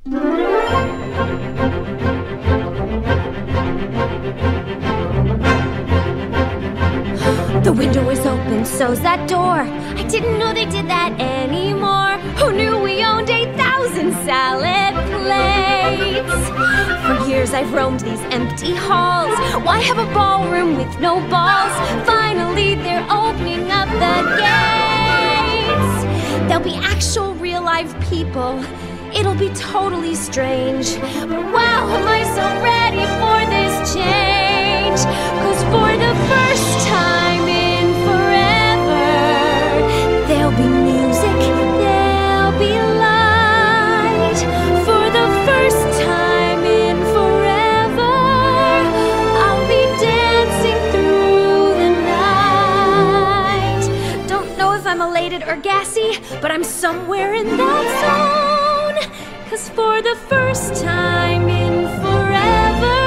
The window is open, so's that door. I didn't know they did that anymore. Who knew we owned 8,000 salad plates? For years I've roamed these empty halls. Why have a ballroom with no balls? Finally they're opening up the gates. There'll be actual real live people. It'll be totally strange. But wow, am I so ready for this change? 'Cause for the first time in forever, there'll be music, there'll be light. For the first time in forever, I'll be dancing through the night. Don't know if I'm elated or gassy, but I'm somewhere in that zone. 'Cause for the first time in forever,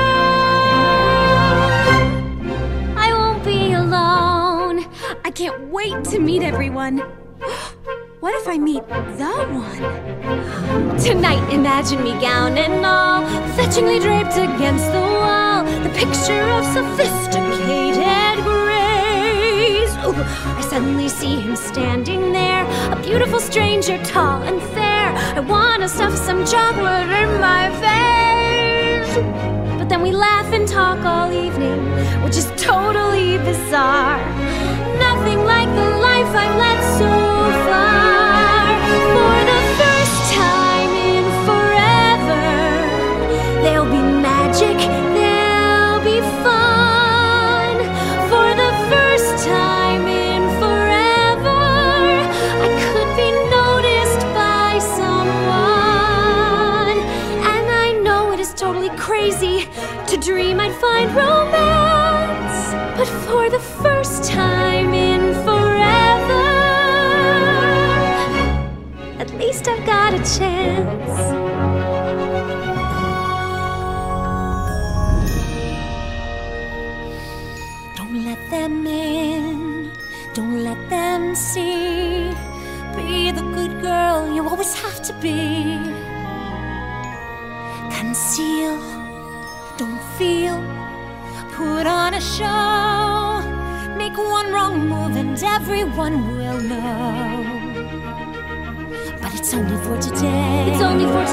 I won't be alone. I can't wait to meet everyone. What if I meet the one? Tonight, imagine me gown and all, fetchingly draped against the wall, the picture of sophisticated grace. Ooh, I suddenly see him standing there, a beautiful stranger, tall and fair. I wanna stuff some chocolate in my face. But then we laugh and talk all evening, which is totally bizarre. Nothing like the life I've led so far. For the first time in forever, there'll be magic, there'll be fun. For the first time in forever, I could be noticed by someone. And I know it is totally crazy to dream I'd find romance, but for the first time in forever, at least I've got a chance. Don't let them in, don't let them see. Be the good girl you always have to be. Conceal, don't feel, put on a show. Make one wrong move and everyone will know. But it's only for today. It's only for